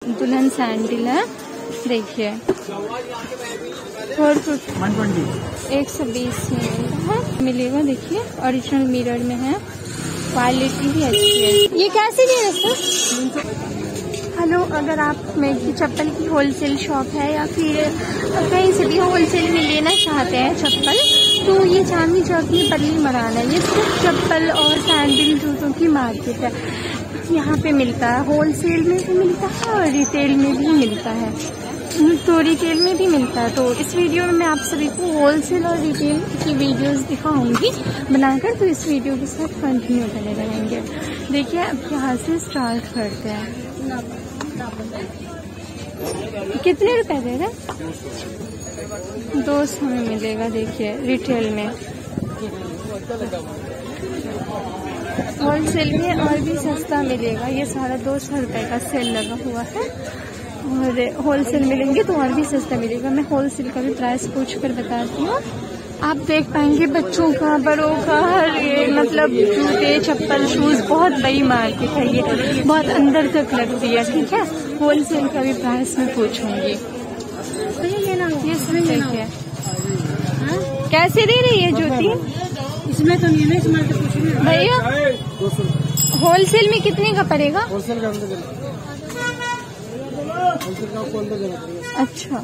दुल्हन सैंडल है, देखिए 120 में मिलेगा। देखिए ओरिजिनल मिरर में है, क्वालिटी भी अच्छी है। ये कैसे दे रहे सर? हेलो, अगर आप मेरी चप्पल की होलसेल शॉप है या फिर कहीं से भी होलसेल में लेना चाहते हैं चप्पल, तो ये चांदनी चौक में पल्ली मरान है। ये सिर्फ चप्पल और सैंडल जूतों की मार्केट है। यहाँ पे मिलता है, होलसेल में भी मिलता है और रिटेल में भी मिलता है, तो रिटेल में भी मिलता है। तो इस वीडियो में मैं आप सभी को होलसेल और रिटेल की वीडियोस दिखाऊंगी बनाकर, तो इस वीडियो के साथ कंटिन्यू बने रहेंगे। देखिए अब यहाँ से स्टार्ट करते हैं। कितने रुपए दे रहे? 200 में मिलेगा। देखिए रिटेल में, होलसेल में और भी सस्ता मिलेगा। ये सारा 200 रुपए का सेल लगा हुआ है और होलसेल मिलेंगे तो और भी सस्ता मिलेगा। मैं होलसेल का भी प्राइस पूछ कर बताती हूँ। आप देख पाएंगे बच्चों का, बड़ों का, हर मतलब जूते, चप्पल, शूज, बहुत बड़ी मार्केट है ये, बहुत अंदर तक लगती है। ठीक है, होलसेल का भी प्राइस मैं पूछूंगी। ये देखिए कैसे दे रही है जूती? इसमें तो नहीं है, इसमें तो कुछ नहीं भैया। होलसेल में कितने का पड़ेगा? होलसेल का अच्छा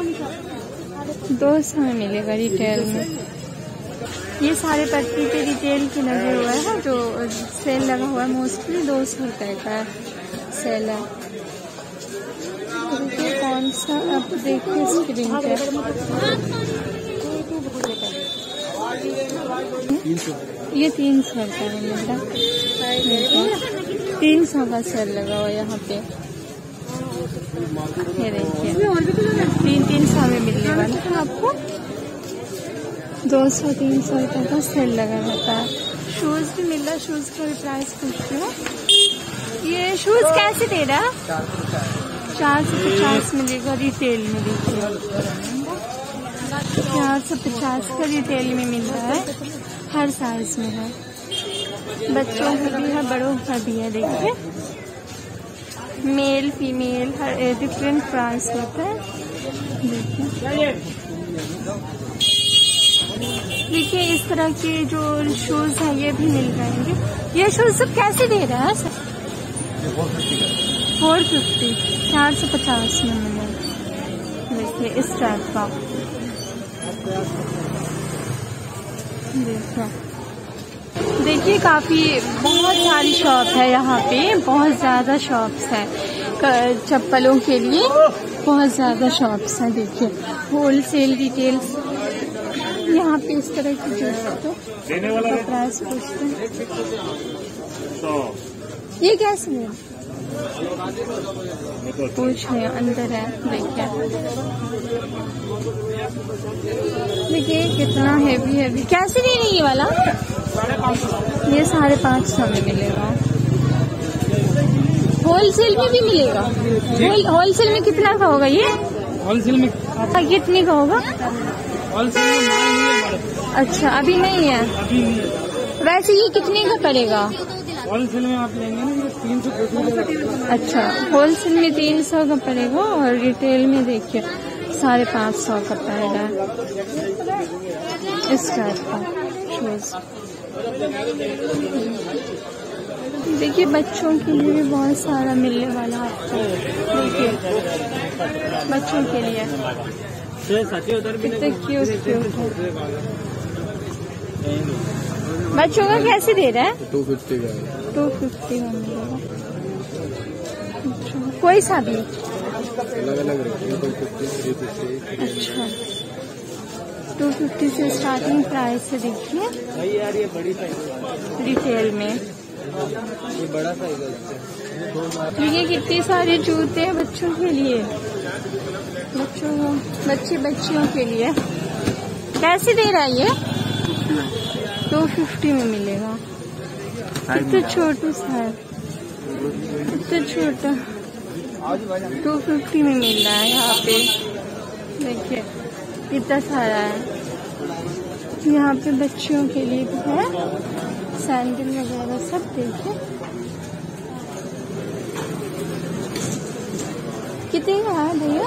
200 में मिलेगा रिटेल में। ये सारे पट्टी पे रिटेल के लगे हुए हैं, जो सेल लगा हुआ है मोस्टली 200 रुपए का सेल है। देखिए कौन सा, आप देखिए स्क्रीन पे, ये 300 रुपए में मिलता है। 300 का सेल लगा हुआ यहाँ पे, ये देखिए 300 में मिलने वाला है आपको। 200-300 रुपए का सेल लगा रहता है। शूज भी मिल रहा है, शूज का भी प्राइस पूछती हूँ। ये शूज कैसे दे रहा है? 450 मिलेगा रिटेल में। देखिए 450 का रिटेल में मिल रहा है, हर साइज में है, बच्चों का भी है, बड़ों का भी है। देखिए मेल फीमेल हर डिफरेंट प्राइस होता है। देखिए इस तरह के जो शूज हैं ये भी मिल जाएंगे। ये शूज सब कैसे दे रहा है सर? 450, 450 में मिलेगा। देखिए इस टाइप का, देखिए काफी बहुत सारी शॉप है यहाँ पे, बहुत ज्यादा शॉप्स हैं चप्पलों के लिए, बहुत ज्यादा शॉप्स हैं। देखिए होलसेल रिटेल्स यहाँ पे इस तरह की जो प्राइस पूछते हैं। ये कैसे है? पूछ रहे अंदर है। देखिए कितना हेवी कैसे दे रही है वाला? ये 550 में मिलेगा। होलसेल में भी मिलेगा। होलसेल में कितना का होगा ये? होलसेल में कितने का होगा? होलसेल में अच्छा अभी नहीं है। वैसे ये कितने का पड़ेगा? होलसेल में आप लेंगे ना 300। अच्छा होलसेल में 300 का पड़ेगा और रिटेल में देखिए 550 का पड़ेगा। इस टाइप का शूज देखिए, बच्चों के लिए भी बहुत सारा मिलने वाला है आपको। देखिए बच्चों के लिए कितने क्यूट है। बच्चों का कैसे दे रहा है? 250 का। 250 में मिलेगा। अच्छा, कोई सा भी अलग-अलग रखते हैं। 250, 350। अच्छा 250 से स्टार्टिंग प्राइस है। देखिए रिटेल में ये बड़ा साइज है। देखिए कितने सारे जूते हैं बच्चों के लिए, बच्चियों के लिए। कैसे दे रहा है ये? 250 में मिलेगा। इतना छोटू सा है, इतना छोटा 250 में मिल रहा है यहाँ पे। देखिए कितना सारा है। यहाँ पे बच्चियों के लिए भी है, सैंडल वगैरह सब। देखिए कितने का है भैया?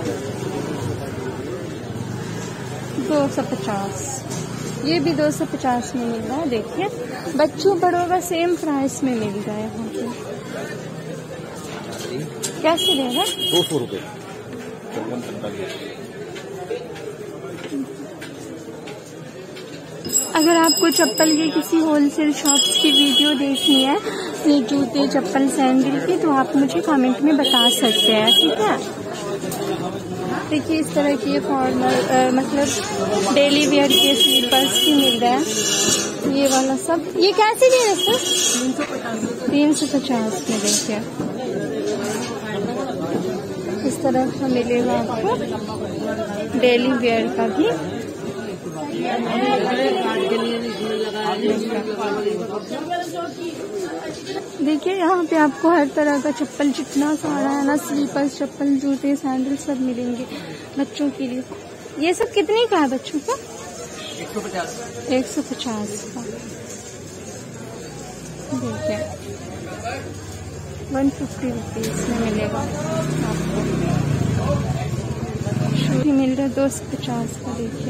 250। ये भी 250 में मिल रहा है। देखिए बच्चों बड़ों का सेम प्राइस में मिल रहा है यहाँ पे। कैसे दे रहा है? 200 रुपये। अगर आपको चप्पल के किसी होलसेल शॉप्स की वीडियो देखनी है, ये जूते चप्पल सैंडल की, तो आप मुझे कमेंट में बता सकते हैं, ठीक है। देखिए इस तरह की फॉर्मल मतलब डेली वेयर के स्लीपर्स भी मिल रहा है। ये वाला सब ये कैसे दे रहे सर? 350 में। देखिए इस तरह का मिलेगा आपको डेली वेयर का भी। देखिए यहाँ पे आपको हर तरह का चप्पल जितना सारा है ना, स्लीपर्स चप्पल जूते सैंडल सब मिलेंगे बच्चों के लिए। ये सब कितने का है बच्चों का? 150 का। देखिए 150 रुपीज में मिलेगा आपको। शूज मिल रहा है 250 का। देखिए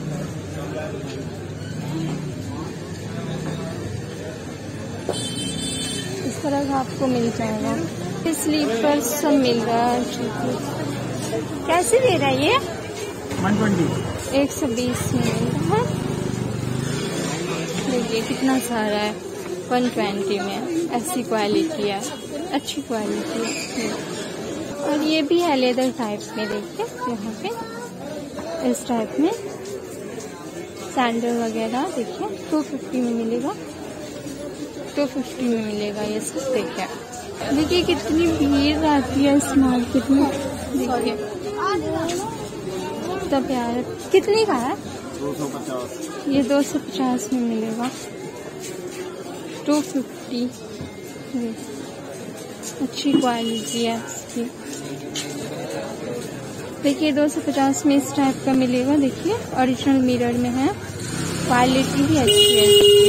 इस तरह का आपको मिल जाएगा। स्लीपर्स सब मिल रहा है। कैसे दे रहा है ये? 120 में मिल रहा है। देखिए कितना सारा है। 120 में ऐसी क्वालिटी है, अच्छी क्वालिटी है। और ये भी है लेदर टाइप में। देखिए यहाँ पे इस टाइप में सैंडल वगैरह। देखिए 250 में मिलेगा। 250 में मिलेगा ये सब। देखिए कितनी भीड़ रहती है इस मार्केट में। देखिए कितना प्यारा। कितने का है? 250। ये 250 में मिलेगा। 250। अच्छी क्वालिटी है इसकी। देखिए 250 में इस टाइप का मिलेगा। देखिए ओरिजिनल मिरर में है, क्वालिटी भी अच्छी है।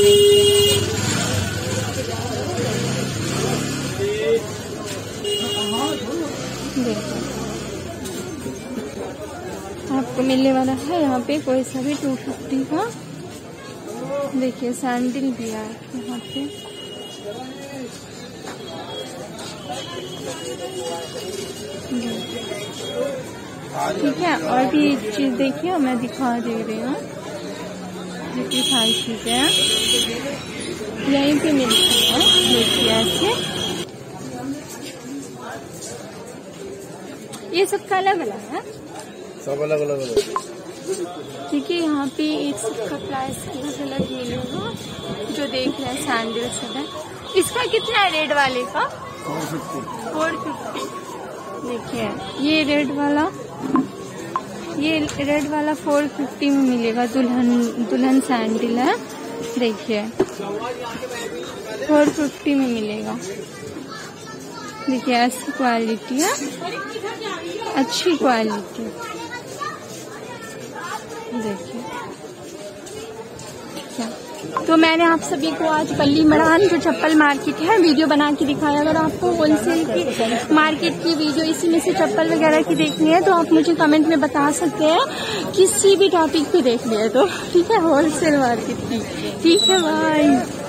देखिए आपको मिलने वाला है यहाँ पे कोई सा भी 250 का। देखिए सैंडल भी है यहाँ पे। ठीक है और भी एक चीज देखिए मैं दिखा दे रही हूँ। जितनी सारी चीजें हैं यहीं पे मिलती है। देखिए ऐसे ये सब का अलग अलग है, सब अलग अलग है। ठीक है। यहाँ पे एक सब का प्राइस अलग अलग मिलेगा। जो देख रहे हैं सैंडल सब है। इसका कितना है रेड वाले का? 450। देखिए ये रेड वाला 450 में मिलेगा। दुल्हन सैंडल है। देखिए 450 में मिलेगा। देखिए ऐसी क्वालिटी है, अच्छी क्वालिटी। देखिए तो मैंने आप सभी को आज पल्ली मड़ान जो चप्पल मार्केट है वीडियो बना के दिखाया। अगर आपको होलसेल की मार्केट की वीडियो इसी में से चप्पल वगैरह की देखनी है तो आप मुझे कमेंट में बता सकते हैं, किसी भी टॉपिक पे देखनी है तो। ठीक है होलसेल मार्केट की। ठीक है बाय।